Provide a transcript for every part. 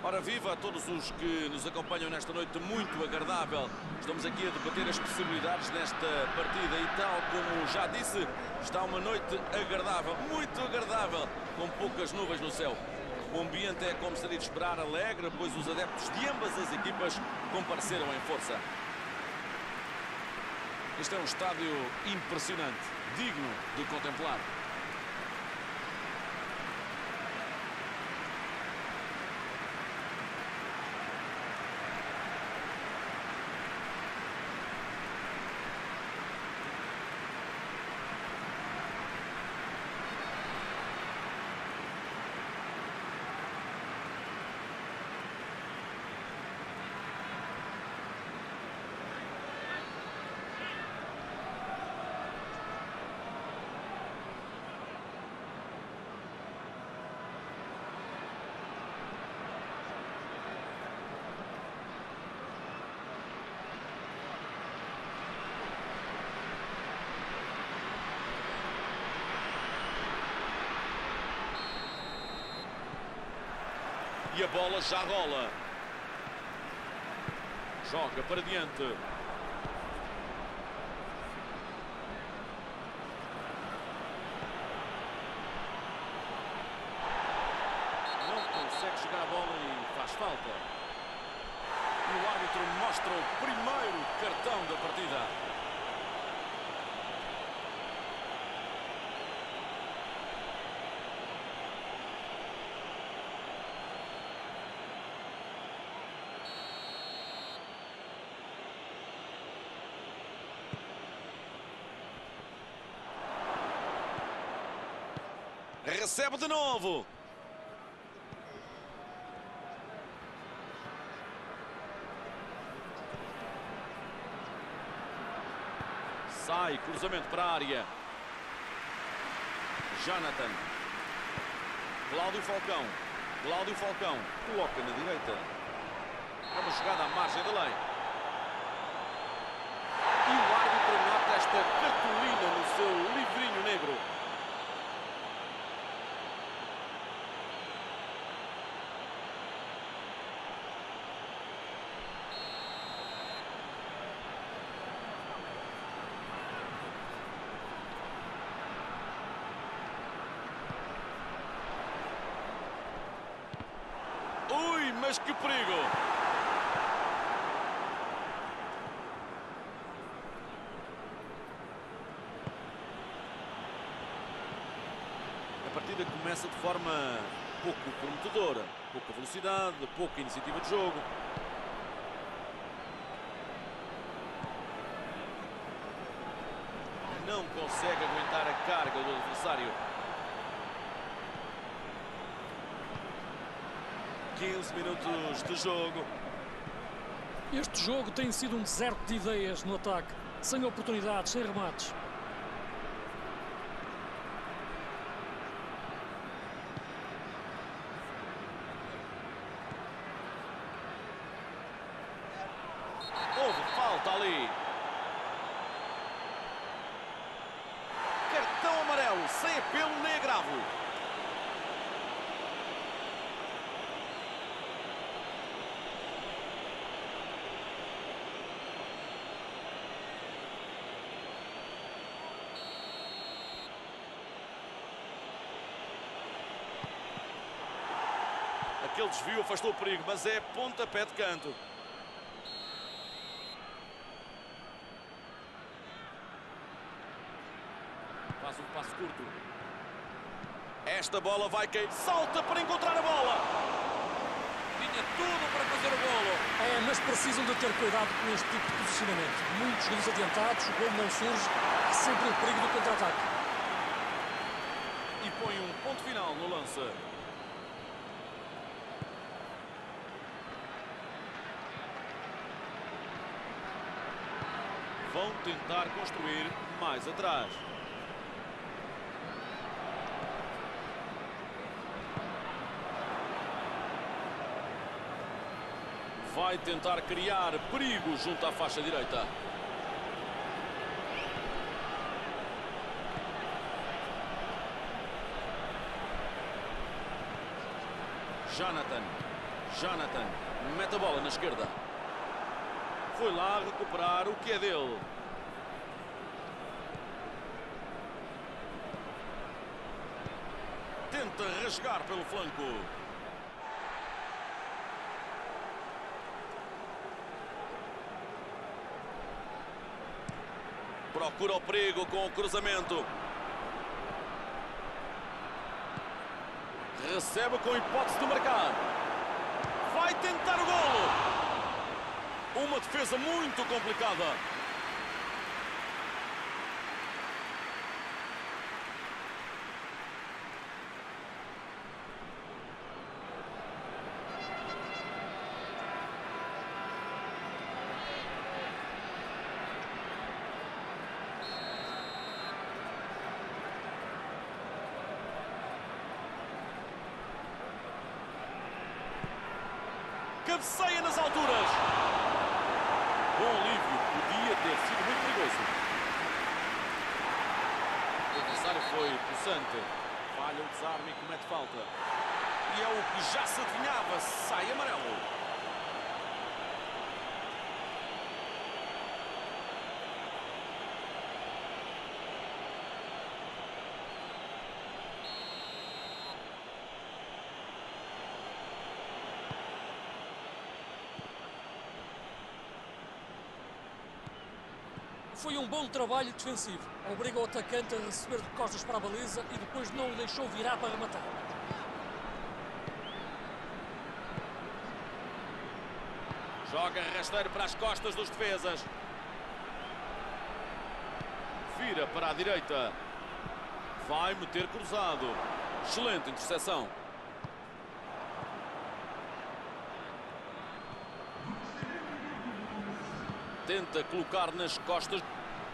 Ora viva a todos os que nos acompanham nesta noite muito agradável. Estamos aqui a debater as possibilidades desta partida e tal como já disse, está uma noite agradável, muito agradável, com poucas nuvens no céu. O ambiente é, como seria de esperar, alegre, pois os adeptos de ambas as equipas compareceram em força. Este é um estádio impressionante, digno de contemplar. E a bola já rola. Joga para diante. Não consegue chegar à bola e faz falta. E o árbitro mostra o primeiro cartão da partida. Recebe de novo. Sai, cruzamento para a área. Jonathan. Cláudio Falcão. Cláudio Falcão. Coloca na direita. É uma jogada à margem da lei. E o árbitro nota esta cartolina no seu livrinho negro. Ui, mas que perigo! A partida começa de forma pouco prometedora. Pouca velocidade, pouca iniciativa de jogo. Não consegue aguentar a carga do adversário. 15 minutos de jogo. Este jogo tem sido um deserto de ideias no ataque, sem oportunidades, sem remates. Houve falta ali. Cartão amarelo, sem apelo nem agravo. Aquele desvio afastou o perigo, mas é pontapé de canto. Faz um passo curto. Esta bola vai cair. Salta para encontrar a bola. Tinha tudo para fazer o golo. É, mas precisam de ter cuidado com este tipo de posicionamento. Muitos golos adiantados, o golo não surge, há sempre o perigo do contra-ataque. E põe um ponto final no lance. Vão tentar construir mais atrás. Vai tentar criar perigo junto à faixa direita. Jonathan. Jonathan mete a bola na esquerda. Foi lá recuperar o que é dele. Tenta rasgar pelo flanco. Procura o perigo com o cruzamento. Recebe com hipótese de marcar. Vai tentar o golo. Uma defesa muito complicada. Cabeceia nas alturas. Bom alívio, podia ter sido muito perigoso. O adversário foi possante. Falha o desarme e comete falta. E é o que já se adivinhava, sai amarelo. Foi um bom trabalho defensivo. Obriga o atacante a receber de costas para a baliza e depois não o deixou virar para rematar. Joga rasteiro para as costas dos defesas. Vira para a direita. Vai meter cruzado. Excelente interseção. Tenta colocar nas costas.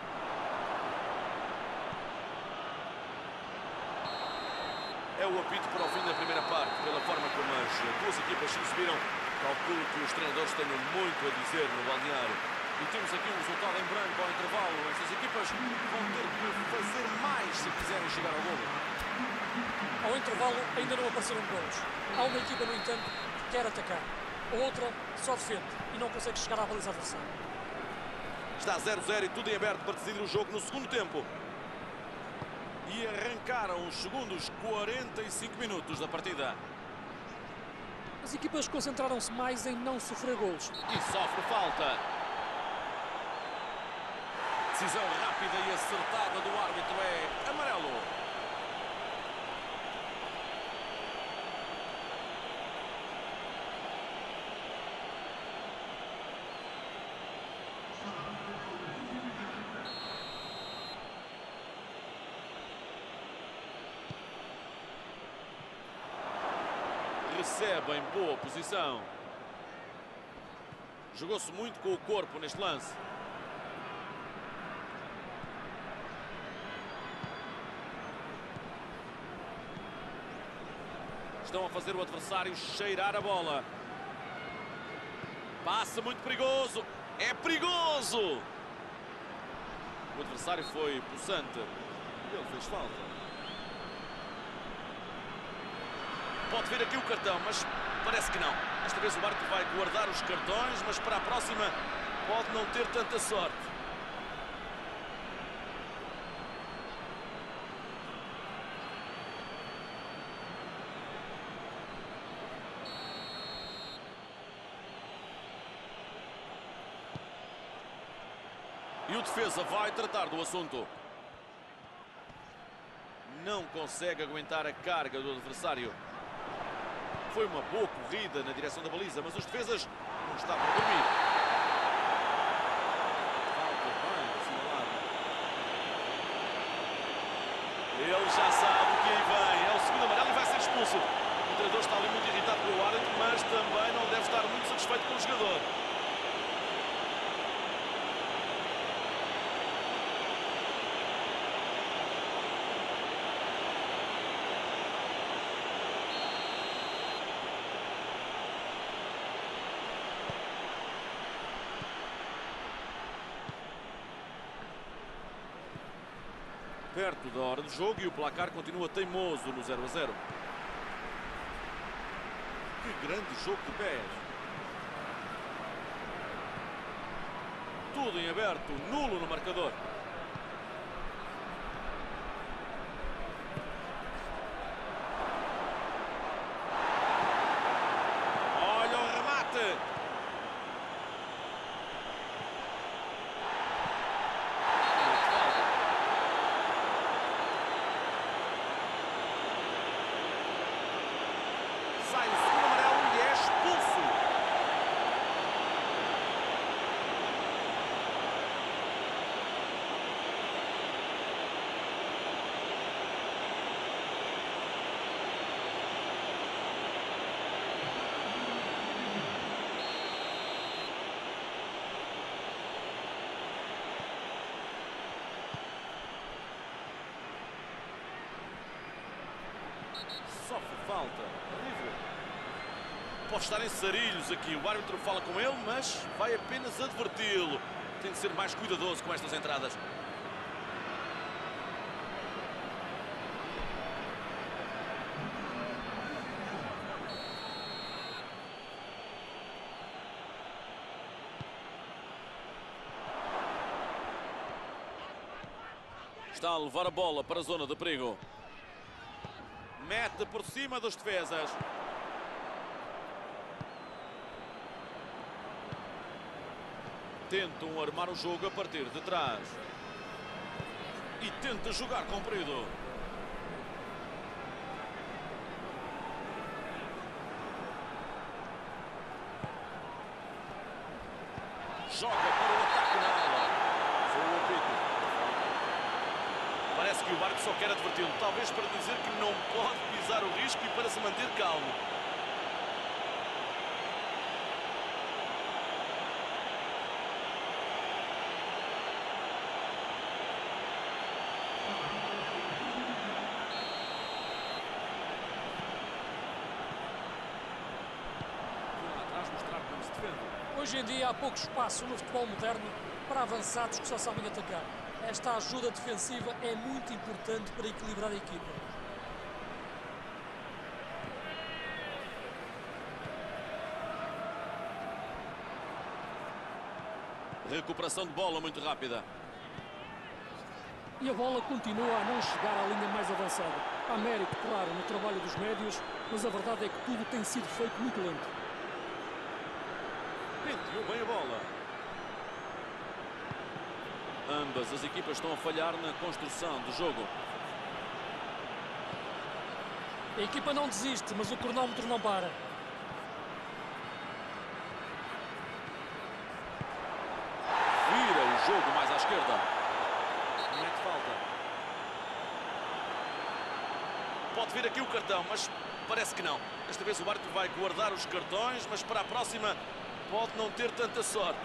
É o apito para o fim da primeira parte. Pela forma como as duas equipas se exibiram, calculo que os treinadores tenham muito a dizer no balneário. E temos aqui um resultado em branco ao intervalo. Estas equipas vão ter que fazer mais se quiserem chegar ao golo. Ao intervalo ainda não apareceram golos. Há uma equipa, no entanto, que quer atacar. A outra só defende e não consegue chegar à baliza adversária. Está 0-0 e tudo em aberto para decidir o jogo no segundo tempo. E arrancaram os segundos 45 minutos da partida. As equipas concentraram-se mais em não sofrer golos. E sofre falta. Decisão rápida e acertada do árbitro é amarelo. Recebe em boa posição. Jogou-se muito com o corpo neste lance. Estão a fazer o adversário cheirar a bola. Passa muito perigoso. É perigoso! O adversário foi possante. Ele fez falta. Pode ver aqui o cartão, mas parece que não. Esta vez o árbitro vai guardar os cartões, mas para a próxima pode não ter tanta sorte. E o defesa vai tratar do assunto. Não consegue aguentar a carga do adversário. Foi uma boa corrida na direção da baliza, mas os defesas não estavam a dormir. Falta bem assinalada. Ele já sabe o que aí vem. É o segundo amarelo e vai ser expulso. O treinador está ali muito irritado com o árbitro, mas também não deve estar muito satisfeito com o jogador. Perto da hora do jogo e o placar continua teimoso no 0-0. Que grande jogo de pés. Tudo em aberto, nulo no marcador. Olha o remate. Sai o segundo amarelo e é expulso. Sofre falta. Livre. Pode estar em sarilhos aqui. O árbitro fala com ele, mas vai apenas adverti-lo. Tem de ser mais cuidadoso com estas entradas. Está a levar a bola para a zona de perigo. Mete por cima dos defesas. Tentam armar o jogo a partir de trás. E tenta jogar comprido. Joga para o ataque na ala. Foi o apito. Parece que o árbitro só quer adverti-lo, talvez para dizer que não pode pisar o risco e para se manter calmo. Lá atrás mostrar como se defende. Hoje em dia há pouco espaço no futebol moderno para avançados que só sabem atacar. Esta ajuda defensiva é muito importante para equilibrar a equipa. Recuperação de bola muito rápida. E a bola continua a não chegar à linha mais avançada. Há mérito, claro, no trabalho dos médios, mas a verdade é que tudo tem sido feito muito lento. Penteou bem a bola. Ambas as equipas estão a falhar na construção do jogo. A equipa não desiste, mas o cronómetro não para. Vira o jogo mais à esquerda. Mete falta. Pode vir aqui o cartão, mas parece que não. Desta vez o árbitro vai guardar os cartões, mas para a próxima pode não ter tanta sorte.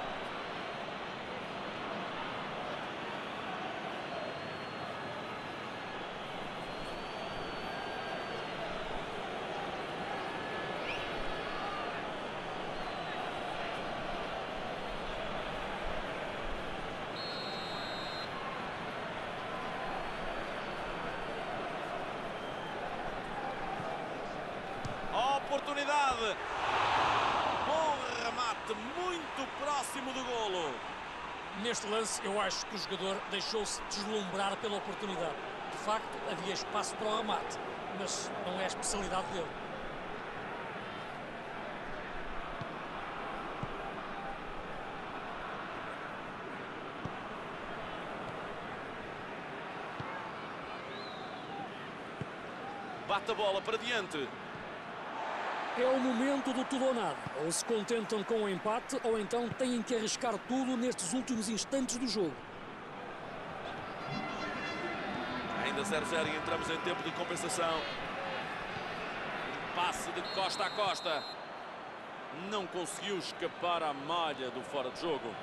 Oportunidade. Bom remate, muito próximo do golo. Neste lance, eu acho que o jogador deixou-se deslumbrar pela oportunidade. De facto, havia espaço para o remate, mas não é a especialidade dele. Bate a bola para diante. É o momento do tudo ou nada. Ou se contentam com o empate, ou então têm que arriscar tudo nestes últimos instantes do jogo. Ainda 0-0 e entramos em tempo de compensação. Passe de costa a costa. Não conseguiu escapar à malha do fora de jogo.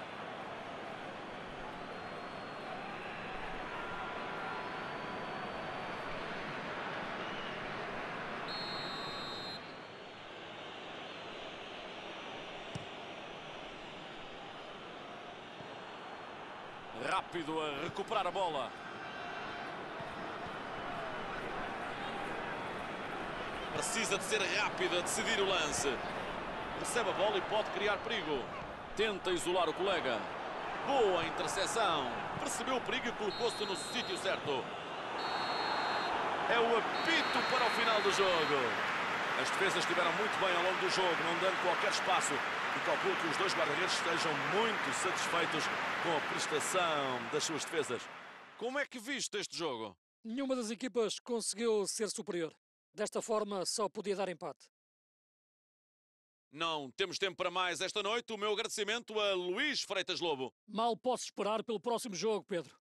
Rápido a recuperar a bola. Precisa de ser rápido a decidir o lance. Recebe a bola e pode criar perigo. Tenta isolar o colega. Boa interseção. Percebeu o perigo e colocou-se no sítio certo. É o apito para o final do jogo. As defesas estiveram muito bem ao longo do jogo, não dando qualquer espaço. E calculo que os dois guarda-redes estejam muito satisfeitos com a prestação das suas defesas. Como é que viste este jogo? Nenhuma das equipas conseguiu ser superior. Desta forma, só podia dar empate. Não temos tempo para mais esta noite. O meu agradecimento a Luís Freitas Lobo. Mal posso esperar pelo próximo jogo, Pedro.